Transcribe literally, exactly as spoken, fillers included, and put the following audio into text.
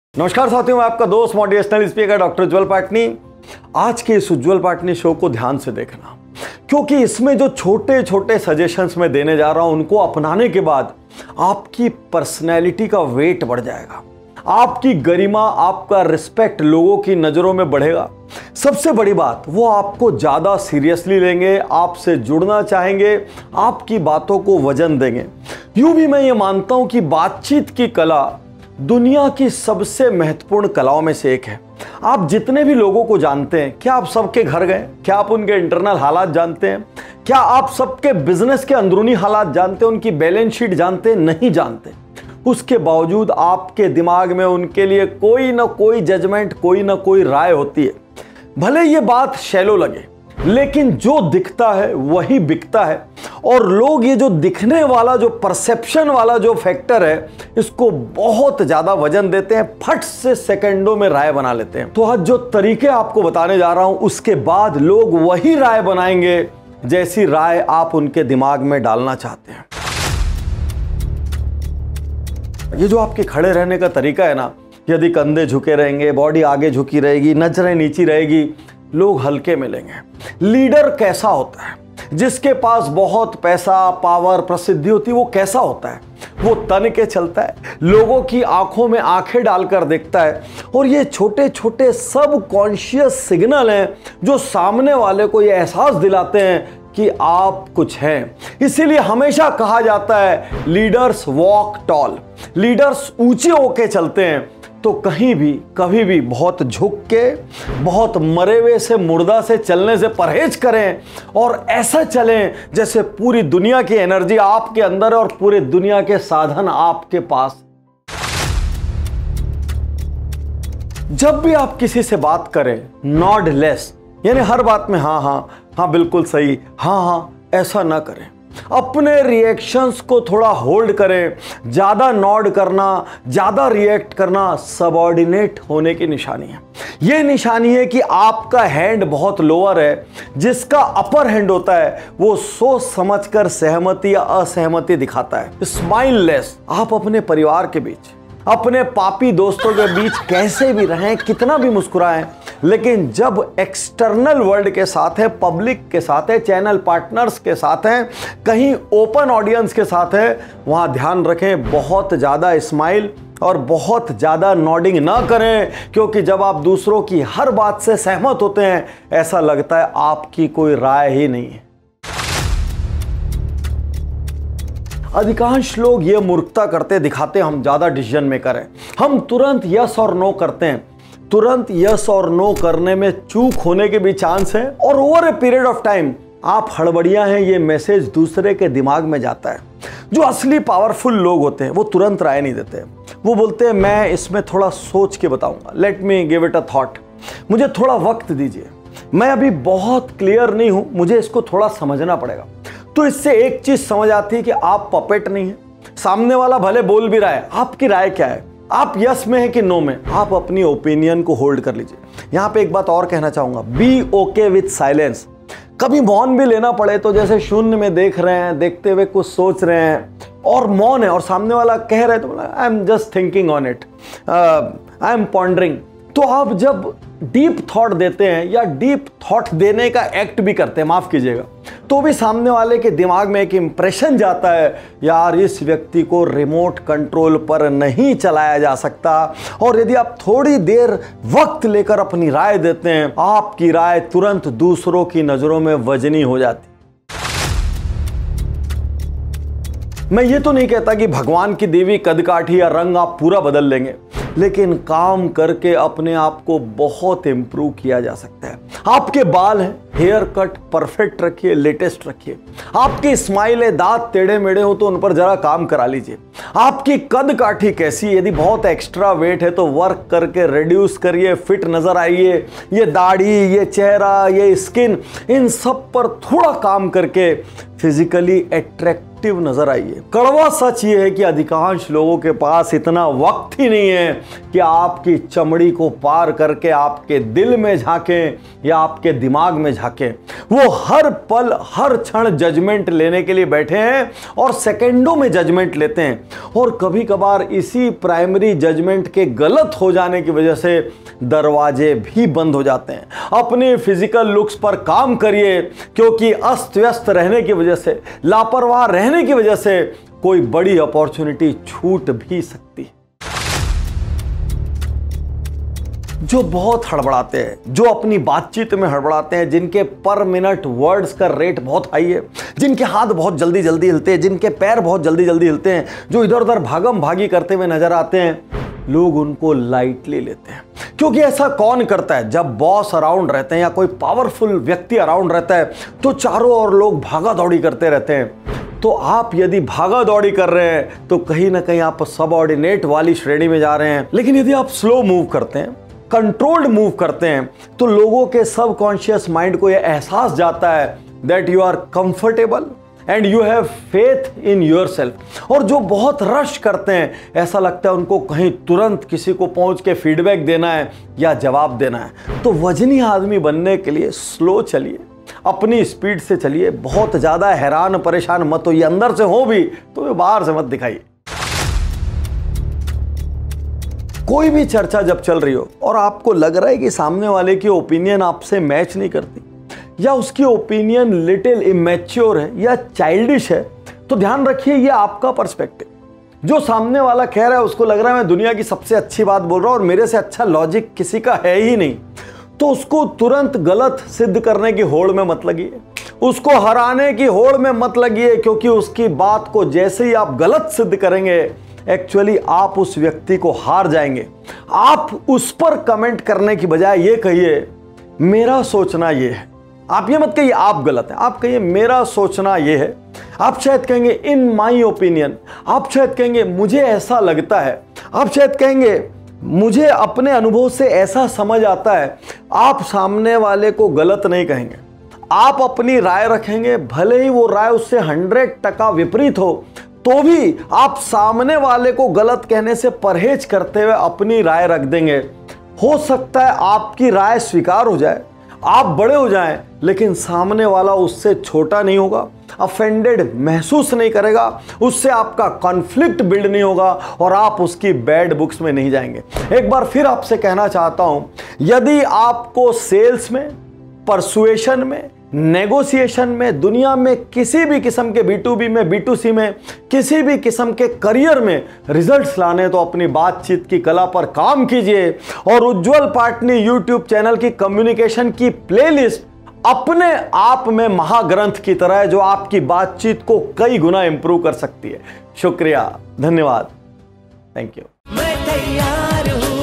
नमस्कार साथियों, मैं आपका दोस्त motivational speaker doctor Ujjwal Patni. आज के इस उज्जवल पाटनी शो को ध्यान से देखना, क्योंकि इसमें जो छोटे छोटे सजेशंस मैं देने जा रहा हूं उनको अपनाने के बाद आपकी पर्सनैलिटी का वेट बढ़ जाएगा, आपकी गरिमा, आपका रिस्पेक्ट लोगों की नजरों में बढ़ेगा। सबसे बड़ी बात, वो आपको ज्यादा सीरियसली लेंगे, आपसे जुड़ना चाहेंगे, आपकी बातों को वजन देंगे। यूं भी मैं ये मानता हूं कि बातचीत की कला दुनिया की सबसे महत्वपूर्ण कलाओं में से एक है। आप जितने भी लोगों को जानते हैं, क्या आप सबके घर गए? क्या आप उनके इंटरनल हालात जानते हैं? क्या आप सबके बिजनेस के अंदरूनी हालात जानते हैं? उनकी बैलेंस शीट जानते हैं? नहीं जानते। उसके बावजूद आपके दिमाग में उनके लिए कोई ना कोई जजमेंट, कोई ना कोई राय होती है। भले ये बात शैलो लगे, लेकिन जो दिखता है वही बिकता है। और लोग ये जो दिखने वाला, जो परसेप्शन वाला जो फैक्टर है, इसको बहुत ज्यादा वजन देते हैं, फट से सेकंडों में राय बना लेते हैं। तो आज जो तरीके आपको बताने जा रहा हूं, उसके बाद लोग वही राय बनाएंगे जैसी राय आप उनके दिमाग में डालना चाहते हैं। ये जो आपके खड़े रहने का तरीका है ना, यदि कंधे झुके रहेंगे, बॉडी आगे झुकी रहेगी, नजरें नीची रहेगी, लोग हल्के मिलेंगे। लीडर कैसा होता है? जिसके पास बहुत पैसा, पावर, प्रसिद्धि होती है, वो कैसा होता है? वो तन के चलता है, लोगों की आंखों में आंखें डालकर देखता है। और ये छोटे छोटे सब कॉन्शियस सिग्नल हैं जो सामने वाले को ये एहसास दिलाते हैं कि आप कुछ हैं। इसीलिए हमेशा कहा जाता है, लीडर्स वॉक टॉल। लीडर्स ऊंचे होके चलते हैं, तो कहीं भी कभी भी बहुत झुक के, बहुत मरे हुए से, मुर्दा से चलने से परहेज करें और ऐसा चलें जैसे पूरी दुनिया की एनर्जी आपके अंदर है और पूरी दुनिया के साधन आपके पास। जब भी आप किसी से बात करें, नॉड लेस, यानी हर बात में हाँ हाँ हाँ बिल्कुल सही, हाँ हाँ, ऐसा ना करें। अपने रिएक्शंस को थोड़ा होल्ड करें। ज्यादा नॉड करना, ज्यादा रिएक्ट करना सबऑर्डिनेट होने की निशानी है। यह निशानी है कि आपका हैंड बहुत लोअर है। जिसका अपर हैंड होता है वो सोच समझकर सहमति या असहमति दिखाता है। Smile less. आप अपने परिवार के बीच, अपने पापी दोस्तों के बीच कैसे भी रहें, कितना भी मुस्कुराएं, लेकिन जब एक्सटर्नल वर्ल्ड के साथ है, पब्लिक के साथ है, चैनल पार्टनर्स के साथ हैं, कहीं ओपन ऑडियंस के साथ है, वहां ध्यान रखें, बहुत ज्यादा स्माइल और बहुत ज्यादा नॉडिंग ना करें। क्योंकि जब आप दूसरों की हर बात से सहमत होते हैं, ऐसा लगता है आपकी कोई राय ही नहीं है। अधिकांश लोग ये मूर्खता करते दिखाते हम ज्यादा डिसीजन मेकर हैं। हम तुरंत यस और नो करते हैं। तुरंत यस और नो करने में चूक होने के भी चांस है, और over a period of time आप हड़बड़िया हैं, ये मैसेज दूसरे के दिमाग में जाता है। जो असली पावरफुल लोग होते हैं वो तुरंत राय नहीं देते। वो बोलते हैं, मैं इसमें थोड़ा सोच के बताऊंगा, let me give it a thought, मुझे थोड़ा वक्त दीजिए, मैं अभी बहुत क्लियर नहीं हूं, मुझे इसको थोड़ा समझना पड़ेगा। तो इससे एक चीज समझ आती है कि आप पपेट नहीं है। सामने वाला भले बोल भी रहा है, आपकी राय क्या है? आप यस में है कि नो में? आप अपनी ओपिनियन को होल्ड कर लीजिए। यहां पे एक बात और कहना चाहूंगा, बी ओके विथ साइलेंस। कभी मौन भी लेना पड़े तो जैसे शून्य में देख रहे हैं, देखते हुए कुछ सोच रहे हैं और मौन है, और सामने वाला कह रहा है तो बोला, I am just thinking on it, I am pondering. तो आप जब डीप थॉट देते हैं या डीप थॉट देने का एक्ट भी करते हैं, माफ कीजिएगा, तो भी सामने वाले के दिमाग में एक इंप्रेशन जाता है, यार इस व्यक्ति को रिमोट कंट्रोल पर नहीं चलाया जा सकता। और यदि आप थोड़ी देर वक्त लेकर अपनी राय देते हैं, आपकी राय तुरंत दूसरों की नजरों में वजनी हो जाती। मैं ये तो नहीं कहता कि भगवान की देवी कदकाठी या रंग आप पूरा बदल लेंगे, लेकिन काम करके अपने आप को बहुत इंप्रूव किया जा सकता है। आपके बाल हैं, हेयर कट परफेक्ट रखिए, लेटेस्ट रखिए। आपकी स्माइल है, दांत टेढ़े मेढ़े हो तो उन पर जरा काम करा लीजिए। आपकी कद काठी कैसी, यदि बहुत एक्स्ट्रा वेट है तो वर्क करके रिड्यूस करिए, फिट नजर आइए। ये दाढ़ी, ये चेहरा, ये स्किन, इन सब पर थोड़ा काम करके फिजिकली अट्रैक्टिव नजर आइए। कड़वा सच ये है कि अधिकांश लोगों के पास इतना वक्त ही नहीं है कि आपकी चमड़ी को पार करके आपके दिल में झांकें या आपके दिमाग में झांकें। वो हर पल हर क्षण जजमेंट लेने के लिए बैठे हैं और सेकंडों में जजमेंट लेते हैं, और कभी कभार इसी प्राइमरी जजमेंट के गलत हो जाने की वजह से दरवाजे भी बंद हो जाते हैं। अपने फिजिकल लुक्स पर काम करिए, क्योंकि अस्त व्यस्त रहने की वजह से, लापरवाह रहने की वजह से कोई बड़ी अपॉर्चुनिटी छूट भी सकती है। जो बहुत हड़बड़ाते हैं, जो अपनी बातचीत में हड़बड़ाते हैं, जिनके पर मिनट वर्ड्स का रेट बहुत हाई है, जिनके हाथ बहुत जल्दी जल्दी हिलते हैं, जिनके पैर बहुत जल्दी जल्दी हिलते हैं, जो इधर उधर भागम भागी करते हुए नजर आते हैं, लोग उनको लाइटली लेते हैं। क्योंकि ऐसा कौन करता है? जब बॉस अराउंड रहते हैं या कोई पावरफुल व्यक्ति अराउंड रहता है तो चारों ओर लोग भागा दौड़ी करते रहते हैं। तो आप यदि भागा दौड़ी कर रहे हैं तो कहीं ना कहीं आप सबऑर्डिनेट वाली श्रेणी में जा रहे हैं। लेकिन यदि आप स्लो मूव करते हैं, कंट्रोल्ड मूव करते हैं, तो लोगों के सबकॉन्शियस माइंड को यह एहसास जाता है that you are comfortable and you have faith in yourself. और जो बहुत रश करते हैं, ऐसा लगता है उनको कहीं तुरंत किसी को पहुंच के फीडबैक देना है या जवाब देना है। तो वजनी आदमी बनने के लिए स्लो चलिए, अपनी स्पीड से चलिए, बहुत ज्यादा हैरान परेशान मत होइए। अंदर से हो भी तो बाहर से मत दिखाइए। कोई भी चर्चा जब चल रही हो और आपको लग रहा है कि सामने वाले की ओपिनियन आपसे मैच नहीं करती, या उसकी ओपिनियन लिटिल इमेच्योर है या चाइल्डिश है, तो ध्यान रखिए ये आपका पर्सपेक्टिव। जो सामने वाला कह रहा है उसको लग रहा है मैं दुनिया की सबसे अच्छी बात बोल रहा हूं और मेरे से अच्छा लॉजिक किसी का है ही नहीं, तो उसको तुरंत गलत सिद्ध करने की होड़ में मत लगिए, उसको हराने की होड़ में मत लगिए। क्योंकि उसकी बात को जैसे ही आप गलत सिद्ध करेंगे, एक्चुअली आप उस व्यक्ति को हार जाएंगे। आप उस पर कमेंट करने की बजाय ये कहिए मेरा सोचना ये है। आप ये मत कहिए आप गलत हैं, आप कहिए मेरा सोचना ये है। आप शायद कहेंगे इन माई ओपिनियन, आप शायद कहेंगे मुझे ऐसा लगता है, आप शायद कहेंगे मुझे अपने अनुभव से ऐसा समझ आता है। आप सामने वाले को गलत नहीं कहेंगे, आप अपनी राय रखेंगे, भले ही वो राय उससे हंड्रेड टका विपरीत हो, तो भी आप सामने वाले को गलत कहने से परहेज करते हुए अपनी राय रख देंगे। हो सकता है आपकी राय स्वीकार हो जाए, आप बड़े हो जाएं, लेकिन सामने वाला उससे छोटा नहीं होगा, अफेंडेड महसूस नहीं करेगा, उससे आपका कॉन्फ्लिक्ट बिल्ड नहीं होगा और आप उसकी बैड बुक्स में नहीं जाएंगे। एक बार फिर आपसे कहना चाहता हूं, यदि आपको सेल्स में, परसुएशन में, नेगोशिएशन में, दुनिया में किसी भी किस्म के बी टू बी में, बी टू सी में, किसी भी किस्म के करियर में रिजल्ट्स लाने, तो अपनी बातचीत की कला पर काम कीजिए और उज्जवल पाटनी यूट्यूब चैनल की कम्युनिकेशन की प्लेलिस्ट अपने आप में महाग्रंथ की तरह है, जो आपकी बातचीत को कई गुना इंप्रूव कर सकती है। शुक्रिया, धन्यवाद, थैंक यू। मैं तैयार हूं।